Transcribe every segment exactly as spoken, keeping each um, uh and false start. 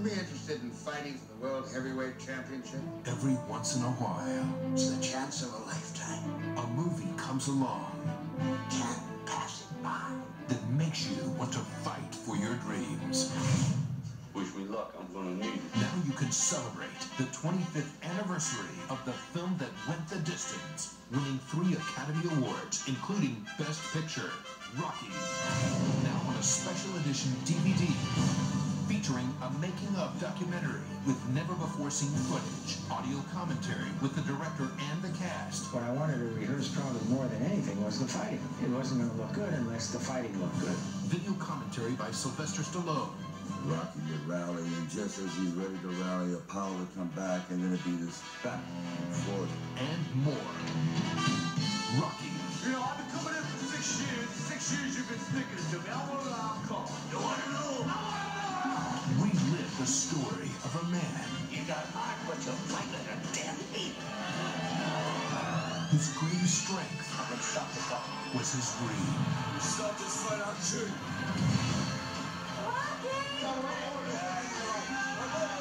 be interested in fighting for the World Heavyweight Championship? Every once in a while, It's the chance of a lifetime. a movie comes along Can't pass it by. that makes you want to fight for your dreams. Wish me luck, I'm gonna need it. Now you can celebrate the twenty-fifth anniversary of the film that went the distance, winning three Academy Awards, including Best Picture, Rocky. Now on a special edition D V D, featuring a making-of documentary with never-before-seen footage, audio commentary with the director and the cast. What I wanted to rehearse probably more than anything was the fighting. It wasn't going to look good unless the fighting looked good. Video commentary by Sylvester Stallone. Rocky would rally, and just as he's ready to rally, Apollo would come back, and then it'd be this back and forth. And more. Rocky. You know, I've been coming in for six years. Six years you've been sticking it to me. I want to outcome. You want to know? I want to know! Relive the story of a man You got heart, but you fight like a damn ape. whose greatest strength Let's stop the clock. was his dream. Start this fight out, too.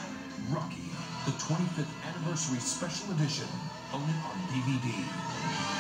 Rocky, the twenty-fifth anniversary special edition, only on D V D.